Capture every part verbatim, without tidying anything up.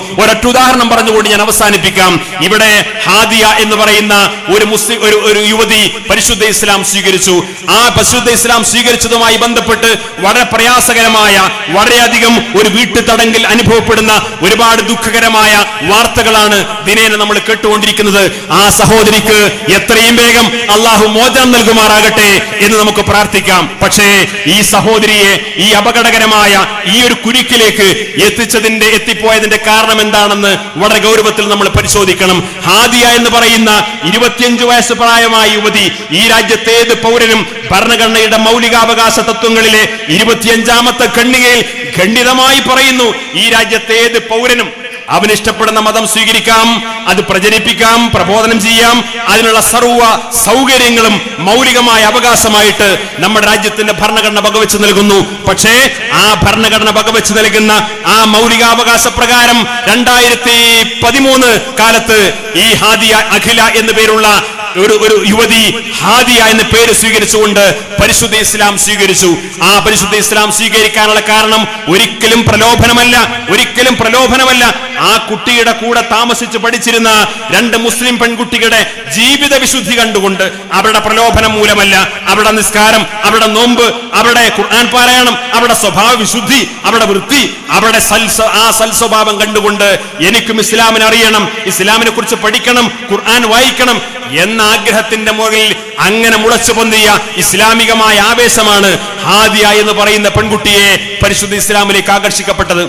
ഒരൊറ്റ ഉദാഹരണം പറഞ്ഞുകൊണ്ട് ഞാൻ അവസാനിപ്പിക്കാം. ഇവിടെ ഹാദിയ എന്ന് പറയുന്ന ഒരു മുസ്ലിം ഒരു ഒരു യുവതി പരിശുദ്ധ ഇസ്ലാം സ്വീകരിച്ചു. ആ പരിശുദ്ധ ഇസ്ലാം സ്വീകരിച്ചതുമായി ബന്ധപ്പെട്ട് വളരെ പ്രയാസകരമായ, വളരെയധികം ഒരു വീട്ടുതടങ്കിൽ അനുഭവപ്പെടുന്ന ഒരുപാട് ദുഃഖകരമായ വാർത്തകളാണ് ദിനേന നമ്മൾ കേട്ടുകൊണ്ടിരിക്കുന്നത്. ആ സഹോദരിക്ക് എത്രയും വേഗം അള്ളാഹു മോചനം നൽകുമാറാകട്ടെ എന്ന് നമുക്ക് പ്രാർത്ഥിക്കാം. പക്ഷേ ഈ സഹോദരിയെ ഈ അപകടകരമായ ഈ ഒരു കുരുക്കിലേക്ക് എത്തിച്ചതിന്റെ എത്തിപ്പോയതിന്റെ കാരണം എന്താണെന്ന് വളരെ ഗൗരവത്തിൽ നമ്മൾ പരിശോധിക്കണം. ഹാദിയ എന്ന് പറയുന്ന ഇരുപത്തിയഞ്ചു വയസ്സ് പ്രായമായ യുവതി ഈ രാജ്യത്തെ ഏത് പൗരനും ഭരണഘടനയുടെ മൗലികാവകാശ തത്വങ്ങളിലെ ഇരുപത്തിയഞ്ചാമത്തെ ഖണ്ഡികയിൽ ഖണ്ഡിതമായി പറയുന്നു, ഈ രാജ്യത്തെ ഏത് പൗരനും അവന് ഇഷ്ടപ്പെടുന്ന മതം സ്വീകരിക്കാം, അത് പ്രചരിപ്പിക്കാം, പ്രബോധനം ചെയ്യാം. അതിനുള്ള സർവ്വ സൗകര്യങ്ങളും മൗലികമായ അവകാശമായിട്ട് നമ്മുടെ രാജ്യത്തിന്റെ ഭരണഘടന വകവെച്ച് നൽകുന്നു. പക്ഷേ ആ ഭരണഘടന വകവെച്ച് നൽകുന്ന ആ മൗലികാവകാശ പ്രകാരം രണ്ടായിരത്തി പതിമൂന്ന് കാലത്ത് ഈ ഹാദിയ അഖില എന്നു പേരുള്ള ഒരു ഒരു യുവതി ഹാദിയ എന്ന പേര് സ്വീകരിച്ചുകൊണ്ട് പരിശുദ്ധ ഇസ്ലാം സ്വീകരിച്ചു. ആ പരിശുദ്ധ ഇസ്ലാം സ്വീകരിക്കാനുള്ള കാരണം ഒരിക്കലും പ്രലോഭനമല്ല, ഒരിക്കലും പ്രലോഭനമല്ല. ആ കുട്ടിയുടെ കൂടെ താമസിച്ച് പഠിച്ചിരുന്ന രണ്ട് മുസ്ലിം പെൺകുട്ടികളുടെ ജീവിത വിശുദ്ധി കണ്ടുകൊണ്ട്, അവരുടെ പ്രലോഭനം മൂലമല്ല, അവരുടെ നിസ്കാരം, അവരുടെ നോമ്പ്, അവരുടെ ഖുർആൻ പാരായണം, അവരുടെ സ്വഭാവ വിശുദ്ധി, അവരുടെ വൃത്തി, അവരുടെ ആ സൽസ്വഭാവം കണ്ടുകൊണ്ട് എനിക്കും ഇസ്ലാമിനെ അറിയണം, ഇസ്ലാമിനെ കുറിച്ച് പഠിക്കണം, ഖുർആൻ വായിക്കണം എന്ന ആഗ്രഹത്തിന്റെ മുകളിൽ അങ്ങനെ മുളച്ചു പൊന്തിയ ഇസ്ലാമികമായ ആവേശമാണ് ഹാദിയ എന്ന് പറയുന്ന പെൺകുട്ടിയെ പരിശുദ്ധ ഇസ്ലാമിലേക്ക് ആകർഷിക്കപ്പെട്ടത്.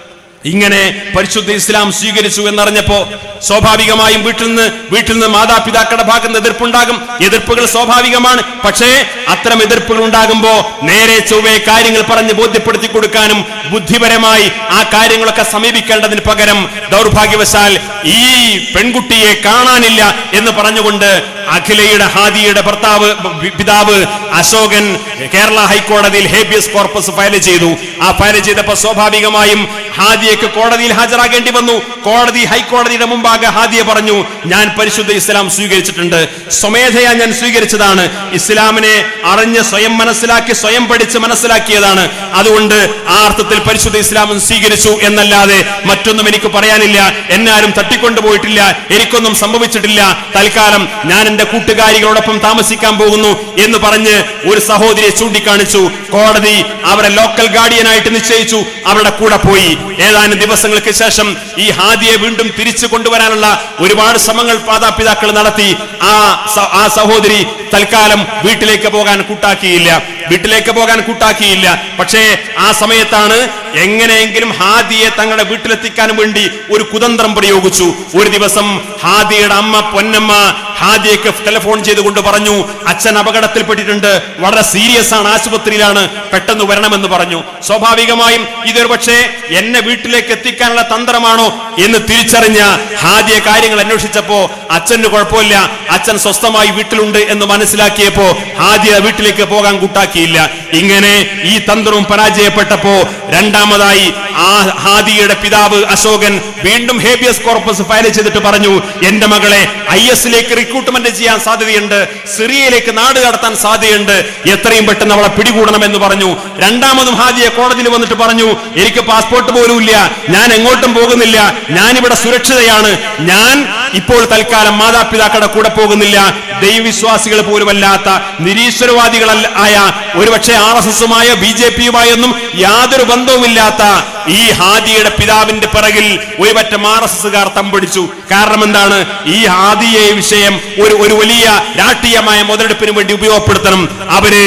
ഇങ്ങനെ പരിശുദ്ധ ഇസ്ലാം സ്വീകരിച്ചു എന്നറിഞ്ഞപ്പോ സ്വാഭാവികമായും വീട്ടിൽ നിന്ന് വീട്ടിൽ നിന്ന് മാതാപിതാക്കളുടെ ഭാഗത്ത് നിന്ന് എതിർപ്പുണ്ടാകും. എതിർപ്പുകൾ സ്വാഭാവികമാണ്. പക്ഷേ അത്തരം എതിർപ്പുകൾ ഉണ്ടാകുമ്പോ നേരെ ചൊവ്വേ കാര്യങ്ങൾ പറഞ്ഞ് ബോധ്യപ്പെടുത്തി കൊടുക്കാനും ബുദ്ധിപരമായി ആ കാര്യങ്ങളൊക്കെ സമീപിക്കേണ്ടതിന് പകരം ദൗർഭാഗ്യവശാൽ ഈ പെൺകുട്ടിയെ കാണാനില്ല എന്ന് പറഞ്ഞുകൊണ്ട് അഖിലയുടെ ഹാദിയയുടെ ഭർത്താവ് പിതാവ് അശോകൻ കേരള ഹൈക്കോടതിയിൽ ഹേബിയസ് കോർപ്പസ് ഫയൽ ചെയ്തു. ആ ഫയൽ ചെയ്തപ്പോൾ സ്വാഭാവികമായും ഹാദിയക്ക് കോടതിയിൽ ഹാജരാകേണ്ടി വന്നു. കോടതി ഹൈക്കോടതിയുടെ മുമ്പാകെ ഹാദിയ പറഞ്ഞു, ഞാൻ പരിശുദ്ധ ഇസ്ലാം സ്വീകരിച്ചിട്ടുണ്ട്, സ്വമേധയാ ഞാൻ സ്വീകരിച്ചതാണ്, ഇസ്ലാമിനെ അറിഞ്ഞ് സ്വയം മനസ്സിലാക്കി സ്വയം പഠിച്ച് മനസ്സിലാക്കിയതാണ്, അതുകൊണ്ട് ആ അർത്ഥത്തിൽ പരിശുദ്ധ ഇസ്ലാം സ്വീകരിച്ചു എന്നല്ലാതെ മറ്റൊന്നും എനിക്ക് പറയാനില്ല, എന്നാരും തട്ടിക്കൊണ്ടുപോയിട്ടില്ല, എനിക്കൊന്നും സംഭവിച്ചിട്ടില്ല, തൽക്കാലം ഞാൻ എന്റെ കൂട്ടുകാരികളോടൊപ്പം താമസിക്കാൻ പോകുന്നു എന്ന് പറഞ്ഞ് ഒരു സഹോദരിയെ ചൂണ്ടിക്കാണിച്ചു. കോടതി അവരെ ലോക്കൽ ഗാർഡിയനായിട്ട് നിശ്ചയിച്ചു, അവരുടെ കൂടെ പോയി. ഏതാനും ദിവസങ്ങൾക്ക് ശേഷം ഈ ഹാദിയെ വീണ്ടും തിരിച്ചു കൊണ്ടുവരാനുള്ള ഒരുപാട് ശ്രമങ്ങൾ മാതാപിതാക്കൾ നടത്തി. ആ ആ സഹോദരി തൽക്കാലം വീട്ടിലേക്ക് പോകാൻ കൂട്ടാക്കിയില്ല വീട്ടിലേക്ക് പോകാൻ കൂട്ടാക്കിയില്ല പക്ഷേ ആ സമയത്താണ് എങ്ങനെയെങ്കിലും ഹാദിയെ തങ്ങളുടെ വീട്ടിലെത്തിക്കാൻ വേണ്ടി ഒരു കുതന്ത്രം പ്രയോഗിച്ചു. ഒരു ദിവസം ഹാദിയുടെ അമ്മ പൊന്നമ്മ ഹാദിയക്ക് ടെലിഫോൺ ചെയ്തുകൊണ്ട് പറഞ്ഞു, അച്ഛൻ അപകടത്തിൽപ്പെട്ടിട്ടുണ്ട്, വളരെ സീരിയസ് ആണ്, ആശുപത്രിയിലാണ്, പെട്ടെന്ന് വരണമെന്ന് പറഞ്ഞു. സ്വാഭാവികമായും ഇതൊരു പക്ഷേ എന്നെ വീട്ടിലേക്ക് എത്തിക്കാനുള്ള തന്ത്രമാണോ എന്ന് തിരിച്ചറിഞ്ഞ ഹാദിയ കാര്യങ്ങൾ അന്വേഷിച്ചപ്പോ അച്ഛന് കുഴപ്പമില്ല, അച്ഛൻ സ്വസ്ഥമായി വീട്ടിലുണ്ട് എന്ന് മനസ്സിലാക്കിയപ്പോ ഹാദിയ വീട്ടിലേക്ക് പോകാൻ കൂട്ടാക്കിയില്ല. ഇങ്ങനെ ഈ തന്ത്രവും പരാജയപ്പെട്ടപ്പോ രണ്ടാമതായി ആ ഹാദിയയുടെ പിതാവ് അശോകൻ വീണ്ടും ഹേബിയസ് കോർപ്പസ് ഫയൽ ചെയ്തിട്ട് പറഞ്ഞു, എന്റെ മകളെ ഐ എസിലേക്ക് റിക്രൂട്ട്മെന്റ് ചെയ്യാൻ സാധ്യതയുണ്ട്, സിറിയയിലേക്ക് നാട് കടത്താൻ സാധ്യതയുണ്ട്, എത്രയും പെട്ടെന്ന് അവളെ പിടികൂടണം എന്ന് പറഞ്ഞു. രണ്ടാമതും ഹാദിയ കോടതിയിൽ വന്നിട്ട് പറഞ്ഞു, എനിക്ക് പാസ്പോർട്ട് പോലും ഇല്ല, ഞാൻ എങ്ങോട്ടും പോകുന്നില്ല, ഞാനിവിടെ സുരക്ഷിതയാണ്, ഞാൻ ഇപ്പോൾ തൽക്കാലം മാതാപിതാക്കളുടെ കൂടെ പോകുന്നില്ല, ദൈവവിശ്വാസികൾ പോലുമല്ലാത്ത നിരീശ്വരവാദികളായ ഒരുപക്ഷെ ആർ എസ് എസുമായോ ബി ജെ പിയുമായൊന്നും യാതൊരു ബന്ധവുമില്ലാത്ത ഈ ഹാദിയുടെ പിതാവിന്റെ പിറകിൽ ഒരുപറ്റം ആർ എസ് എസുകാർ തമ്പടിച്ചു. കാരണം എന്താണ്? ഈ ഹാദിയെ വിഷയം ഒരു ഒരു വലിയ രാഷ്ട്രീയമായ മുതലെടുപ്പിന് വേണ്ടി ഉപയോഗപ്പെടുത്തണം. അവര്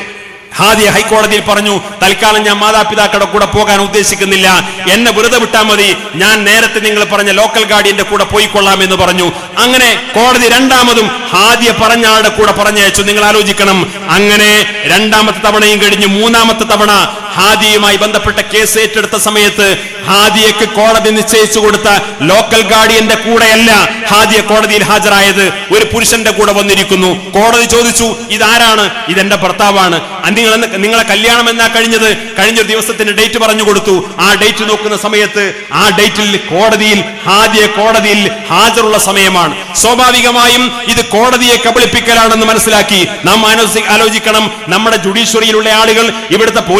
ഹാദിയ ഹൈക്കോടതിയിൽ പറഞ്ഞു, തൽക്കാലം ഞാൻ മാതാപിതാക്കളുടെ കൂടെ പോകാൻ ഉദ്ദേശിക്കുന്നില്ല, എന്നെ വെറുതെ വിട്ടാൽ മതി, ഞാൻ നേരത്തെ നിങ്ങൾ പറഞ്ഞ ലോക്കൽ ഗാർഡിയന്റെ കൂടെ പോയിക്കൊള്ളാം എന്ന് പറഞ്ഞു. അങ്ങനെ കോടതി രണ്ടാമതും ഹാദിയ പറഞ്ഞ ആളുടെ കൂടെ പറഞ്ഞയച്ചു. നിങ്ങൾ ആലോചിക്കണം, അങ്ങനെ രണ്ടാമത്തെ തവണയും കഴിഞ്ഞു. മൂന്നാമത്തെ തവണ ഹാദിയുമായി ബന്ധപ്പെട്ട കേസ് ഏറ്റെടുത്ത സമയത്ത് ഹാദിയക്ക് കോടതി നിശ്ചയിച്ചു കൊടുത്ത ലോക്കൽ ഗാർഡിയന്റെ കൂടെയല്ല ഹാദിയ കോടതിയിൽ ഹാജരായത്, ഒരു പുരുഷന്റെ കൂടെ വന്നിരിക്കുന്നു. കോടതി ചോദിച്ചു, ഇതാരാണ്? ഇതെന്റെ ഭർത്താവാണ്. നിങ്ങൾ നിങ്ങളെ കല്യാണം എന്നാ കഴിഞ്ഞത്? കഴിഞ്ഞൊരു ദിവസത്തിന്റെ ഡേറ്റ് പറഞ്ഞു കൊടുത്തു. ആ ഡേറ്റ് നോക്കുന്ന സമയത്ത് ആ ഡേറ്റിൽ കോടതിയിൽ ഹാദിയ കോടതിയിൽ ഹാജരുള്ള സമയമാണ്. സ്വാഭാവികമായും ഇത് കോടതിയെ കബളിപ്പിക്കലാണെന്ന് മനസ്സിലാക്കി നാം ആലോചിക്കണം. നമ്മുടെ ജുഡീഷ്യറിയിലുള്ള ആളുകൾ, ഇവിടുത്തെ പോലീസ് ഉദ്യോഗ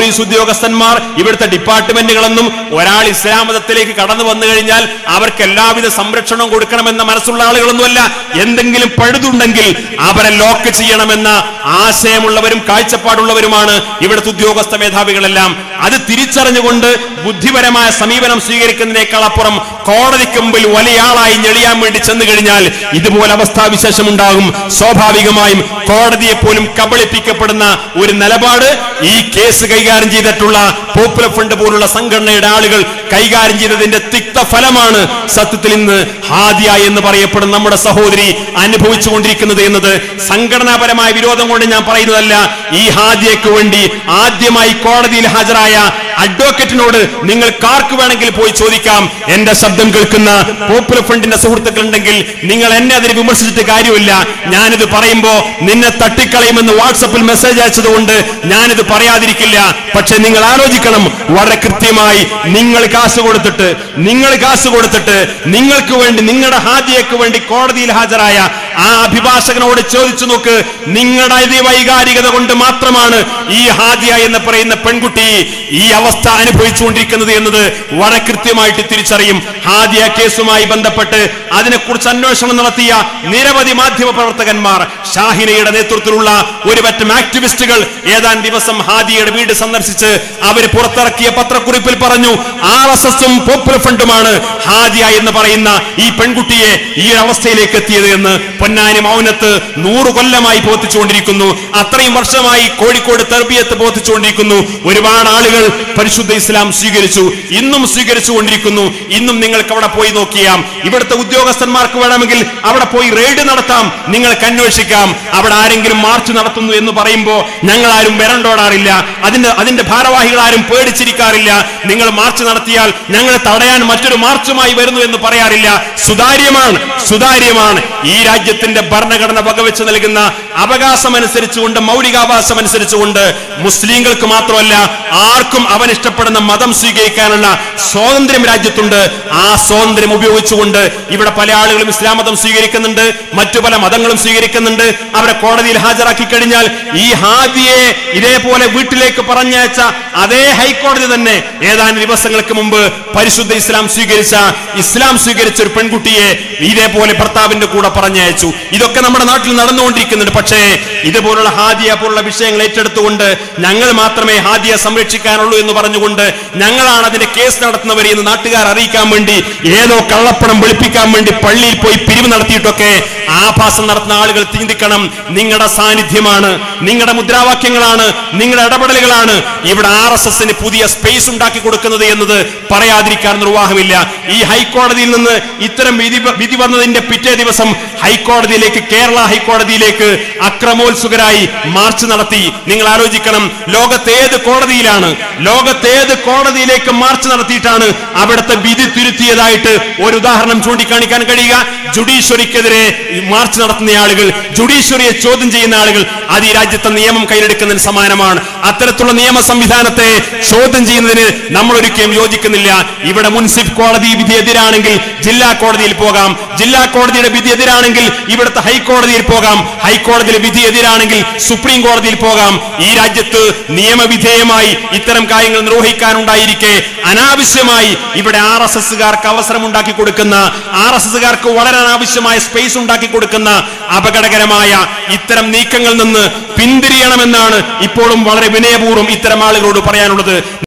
ഉദ്യോഗസ്ഥന്മാർ, ഇവിടുത്തെ ഡിപ്പാർട്ട്മെന്റുകളൊന്നും ഒരാൾ ഇസ്ലാം മതത്തിലേക്ക് കടന്നു വന്നു കഴിഞ്ഞാൽ അവർക്ക് എല്ലാവിധ സംരക്ഷണവും കൊടുക്കണമെന്ന മനസ്സുള്ള ആളുകളൊന്നുമല്ല. എന്തെങ്കിലും പഴുതുണ്ടെങ്കിൽ അവരെ ലോക്ക് ചെയ്യണമെന്ന ആശയമുള്ളവരും കാഴ്ചപ്പാടുള്ളവരുമാണ് ഇവിടുത്തെ ഉദ്യോഗസ്ഥ മേധാവികളെല്ലാം. അത് തിരിച്ചറിഞ്ഞുകൊണ്ട് ബുദ്ധിപരമായ സമീപനം സ്വീകരിക്കുന്നതിനേക്കാൾ അപ്പുറം കോടതിക്ക് മുമ്പിൽ വലിയ ആളായി ഞെളിയാൻ വേണ്ടി ചെന്നു കഴിഞ്ഞാൽ ഇതുപോലെ അവസ്ഥാവിശേഷം ഉണ്ടാകും. സ്വാഭാവികമായും കോടതിയെ പോലും കബളിപ്പിക്കപ്പെടുന്ന ഒരു നിലപാട് ഈ കേസ് കൈകാര്യം ചെയ്തിട്ടുള്ള പോപ്പുലർ ഫ്രണ്ട് പോലുള്ള സംഘടനയുടെ ആളുകൾ കൈകാര്യം ചെയ്തതിന്റെ തിക്ത ഫലമാണ് സത്യത്തിൽ ഇന്ന് ഹാദിയ എന്ന് പറയപ്പെടുന്ന നമ്മുടെ സഹോദരി അനുഭവിച്ചുകൊണ്ടിരിക്കുന്നത് എന്നത്. സംഘടനാപരമായ വിരോധം കൊണ്ട് ഞാൻ പറയുന്നതല്ല. ഈ ഹാദിയക്ക് വേണ്ടി ആദ്യമായി കോടതിയിൽ ഹാജരായ അഡ്വക്കേറ്റിനോട് നിങ്ങൾക്ക് ആർക്ക് വേണമെങ്കിൽ പോയി ചോദിക്കാം. എന്റെ ശബ്ദം കേൾക്കുന്ന പോപ്പുലർ ഫ്രണ്ടിന്റെ സുഹൃത്തുക്കൾ ഉണ്ടെങ്കിൽ നിങ്ങൾ എന്നെ അതിന് വിമർശിച്ചിട്ട് കാര്യമില്ല. ഞാനിത് പറയുമ്പോ നിന്നെ തട്ടിക്കളയുമെന്ന് വാട്സപ്പിൽ മെസ്സേജ് അയച്ചതുകൊണ്ട് ഞാനിത് പറയാതിരിക്കില്ല. പക്ഷെ നിങ്ങൾ ആലോചിക്കണം, വളരെ കൃത്യമായി നിങ്ങൾ കാശ് കൊടുത്തിട്ട് നിങ്ങൾ കാശ് കൊടുത്തിട്ട് നിങ്ങൾക്ക് വേണ്ടി നിങ്ങളുടെ ഹാദിയക്ക് വേണ്ടി കോടതിയിൽ ഹാജരായ ആ അഭിഭാഷകനോട് ചോദിച്ചു നോക്ക്. നിങ്ങളുടെ അതിവൈകാരികത കൊണ്ട് മാത്രമാണ് ഈ ഹാദിയ എന്ന് പറയുന്ന പെൺകുട്ടി ഈ അവസ്ഥ അനുഭവിച്ചുകൊണ്ടിരിക്കുന്നത് എന്നത് വളരെ കൃത്യമായിട്ട് തിരിച്ചറിയും. ഹാദിയ കേസുമായി ബന്ധപ്പെട്ട് അതിനെക്കുറിച്ച് അന്വേഷണം നടത്തിയ നിരവധി മാധ്യമ പ്രവർത്തകന്മാർ, ഷാഹിനയുടെ നേതൃത്വത്തിലുള്ള ഒരു പറ്റം ആക്ടിവിസ്റ്റുകൾ ഏതാനും ദിവസം ഹാദിയയുടെ വീട് സന്ദർശിച്ച് അവർ പുറത്തിറക്കിയ പത്രക്കുറിപ്പിൽ പറഞ്ഞു, ആർ എസ് എസും പോപ്പുലർ ഫ്രണ്ടുമാണ് ഹാദിയ എന്ന് പറയുന്ന ഈ പെൺകുട്ടിയെ ഈ അവസ്ഥയിലേക്ക് എത്തിയത് എന്ന് പൊന്നാനി മൗനത്ത് നൂറ് കൊല്ലമായി ബോധിച്ചുകൊണ്ടിരിക്കുന്നു. അത്രയും വർഷമായി കോഴിക്കോട് തർബിയത്ത് ബോധിച്ചുകൊണ്ടിരിക്കുന്നു. ഒരുപാട് ആളുകൾ പരിശുദ്ധ ഇസ്ലാം സ്വീകരിച്ചു, ഇന്നും സ്വീകരിച്ചുകൊണ്ടിരിക്കുന്നു. ഇന്നും നിങ്ങൾക്ക് അവിടെ പോയി നോക്കിയാം. ഇവിടുത്തെ ഉദ്യോഗസ്ഥന്മാർക്ക് വേണമെങ്കിൽ അവിടെ പോയി റെയ്ഡ് നടത്താം, നിങ്ങൾക്ക് അന്വേഷിക്കാം. അവിടെ ആരെങ്കിലും മാർച്ച് നടത്തുന്നു എന്ന് പറയുമ്പോൾ ഞങ്ങൾ ആരും വിരണ്ടോടാറില്ല. അതിന്റെ അതിന്റെ ഭാരവാഹികൾ ആരും പേടിച്ചിരിക്കാറില്ല. നിങ്ങൾ മാർച്ച് നടത്തിയാൽ ഞങ്ങൾ തടയാൻ മറ്റൊരു മാർച്ചുമായി വരുന്നു എന്ന് പറയാറില്ല. സുതാര്യമാണ് സുതാര്യമാണ് ഈ രാജ്യത്തിന്റെ ഭരണഘടന വകവെച്ച് നൽകുന്ന അവകാശം അനുസരിച്ചുകൊണ്ട്, മൗലികാവകാശം അനുസരിച്ചുകൊണ്ട് മുസ്ലിങ്ങൾക്ക് മാത്രമല്ല ആർക്കും അവൻ ഇഷ്ടപ്പെടുന്ന മതം സ്വീകരിക്കാനുള്ള സ്വാതന്ത്ര്യം രാജ്യത്തുണ്ട്. ആ സ്വാതന്ത്ര്യം ഉപയോഗിച്ചുകൊണ്ട് ഇവിടെ പല ആളുകളും ഇസ്ലാം മതം സ്വീകരിക്കുന്നുണ്ട്, മറ്റു പല മതങ്ങളും സ്വീകരിക്കുന്നുണ്ട്. അവരെ കോടതിയിൽ ഹാജരാക്കി കഴിഞ്ഞാൽ ഈ ഹാദിയെ ഇതേപോലെ വീട്ടിലേക്ക് പറഞ്ഞയച്ച അതേ ഹൈക്കോടതി തന്നെ ഏതാനും ദിവസങ്ങൾക്ക് മുമ്പ് പരിശുദ്ധ ഇസ്ലാം സ്വീകരിച്ച ഇസ്ലാം സ്വീകരിച്ച ഒരു പെൺകുട്ടിയെ ഇതേപോലെ ഭർത്താവിന്റെ കൂടെ പറഞ്ഞയച്ചു. ഇതൊക്കെ നമ്മുടെ നാട്ടിൽ നടന്നുകൊണ്ടിരിക്കുന്നുണ്ട്. പക്ഷേ ഇതുപോലുള്ള ഹാദിയ പോലുള്ള വിഷയങ്ങൾ ഏറ്റെടുത്തുകൊണ്ട് ഞങ്ങൾ മാത്രമേ ഹാദിയ സംരക്ഷിക്കാനുള്ളൂ എന്ന് പറഞ്ഞുകൊണ്ട് ഞങ്ങളാണ് അതിന്റെ കേസ് നടത്തുന്നവരെ എന്ന് നാട്ടുകാർ അറിയിക്കാൻ വേണ്ടി ഏതോ കള്ളപ്പണം വെളുപ്പിക്കാൻ വേണ്ടി പള്ളിയിൽ പോയി പിരിവ് നടത്തിയിട്ടൊക്കെ ആഭാസം നടത്തുന്ന ആളുകൾ ചിന്തിക്കണം, നിങ്ങളുടെ സാന്നിധ്യമാണ്, നിങ്ങളുടെ മുദ്രാവാക്യങ്ങളാണ്, നിങ്ങളുടെ ഇടപെടലുകളാണ് ഇവിടെ ആർ എസ് എസിന് പുതിയ സ്പേസ് ഉണ്ടാക്കി കൊടുക്കുന്നത് എന്നത് പറയാതിരിക്കാൻ നിർവാഹമില്ല. ഈ ഹൈക്കോടതിയിൽ നിന്ന് ഇത്തരം വിധി വിധി വന്നതിന്റെ പിറ്റേ ദിവസം ഹൈക്കോടതിയിലേക്ക്, കേരള ഹൈക്കോടതിയിലേക്ക് അക്രമോത്സുകരായി മാർച്ച് നടത്തി. നിങ്ങൾ ആലോചിക്കണം, ലോകത്തേത് കോടതിയിലാണ് ലോകത്തേത് കോടതിയിലേക്ക് മാർച്ച് നടത്തിയിട്ടാണ് അവിടുത്തെ വിധി തിരുത്തിയതായിട്ട് ഒരു ഉദാഹരണം ചൂണ്ടിക്കാണിക്കാൻ കഴിയുക? ജുഡീഷ്യറിക്കെതിരെ മാർച്ച് നടത്തുന്ന ആളുകൾ, ജുഡീഷ്യറിയെ ചോദ്യം ചെയ്യുന്ന ആളുകൾ, അത് ഈ രാജ്യത്തെ നിയമം കയ്യിലെടുക്കുന്നതിന് സമാനമാണ്. അത്തരത്തിലുള്ള നിയമ സംവിധാനത്തെ ചോദ്യം ചെയ്യുന്നതിന് നമ്മൾ ഒരിക്കലും യോജിക്കുന്നില്ല. ഇവിടെ മുൻസിഫ് കോടതി വിധി എതിരാണെങ്കിൽ ജില്ലാ കോടതിയിൽ പോകാം, ജില്ലാ കോടതിയുടെ വിധി എതിരാണെങ്കിൽ ഇവിടുത്തെ ഹൈക്കോടതിയിൽ പോകാം, ഹൈക്കോടതിയിലെ വിധി എതിരാണെങ്കിൽ സുപ്രീം കോടതിയിൽ പോകാം. ഈ രാജ്യത്ത് നിയമവിധേയമായി ഇത്തരം കാര്യങ്ങൾ നിർവഹിക്കാനുണ്ടായിരിക്കെ അനാവശ്യമായി ഇവിടെ ആർ എസ് എസുകാർക്ക് അവസരം ഉണ്ടാക്കി കൊടുക്കുന്ന, ആർ എസ് എസുകാർക്ക് വളരാൻ ആവശ്യമായ സ്പേസ് ഉണ്ടാക്കി കൊടുക്കുന്ന അപകടകരമായ ഇത്തരം നീക്കങ്ങളിൽ നിന്ന് പിന്തിരിയണമെന്നാണ് ഇപ്പോഴും വളരെ വിനയപൂർവ്വം ഇത്തരം ആളുകളോട് പറയാനുള്ളത്.